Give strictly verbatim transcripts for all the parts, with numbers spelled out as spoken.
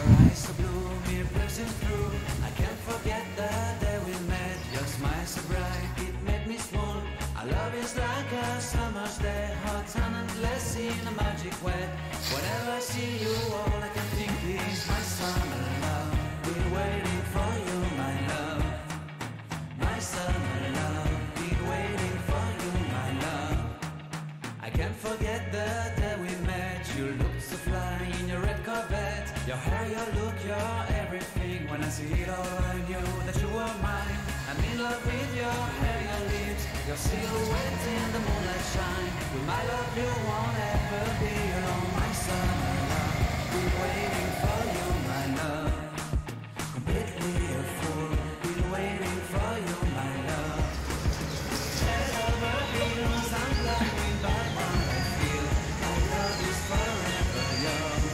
eyes so blue, me piercing through. I can't forget the day we met. Your smile so bright, it made me swoon. Our love is like a summer's day, hot and endless in a magic way. Whenever I see you, all I can think is my summer love. Been waiting for you, my love. My summer love. Been waiting for you, my love. I can't forget the day we met. You looked so fly in your red Corvette. Your hair, your look, your everything. When I see it all, I knew that you were mine. I'm in love with your hair, your lips, your silhouette in the moonlight shine. With my love, you won't ever be alone. My summer love, been waiting for you, my love. Completely a fool, been waiting for you, my love. Head over heels, I'm blinded by what I feel. My love is forever yours.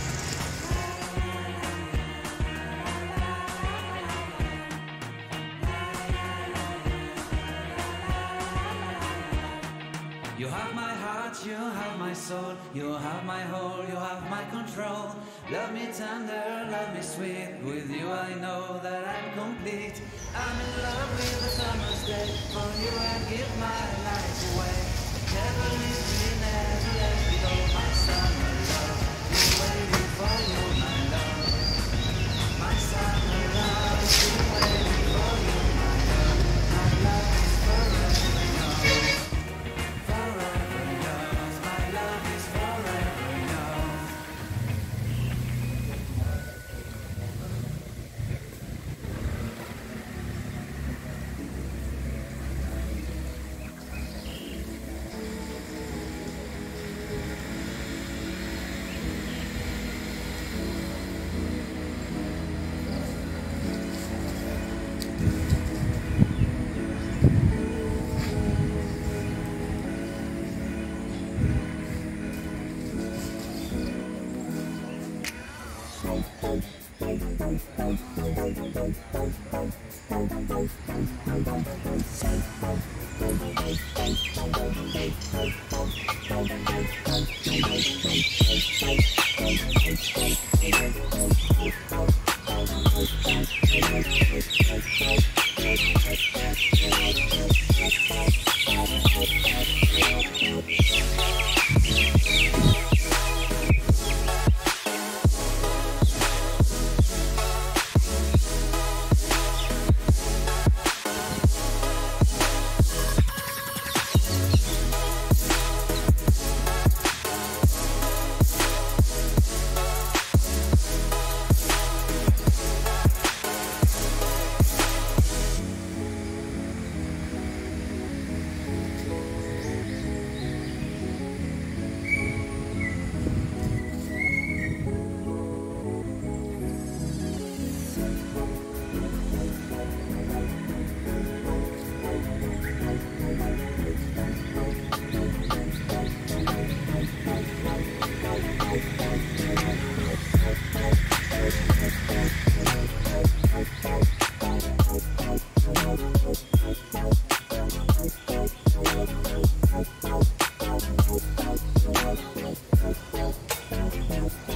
You have my heart, you have my soul, you have my whole, you have my control. Love me tender, love me sweet, with you I know that I'm complete. I'm in love with the summer's day, for you I give my life away. Never leave me, never let me go, my summer love. Been waiting for you, my love. My summer love, been waiting for you, my love. My love is forever yours. Forever yours, my love is forever yours. Thank you.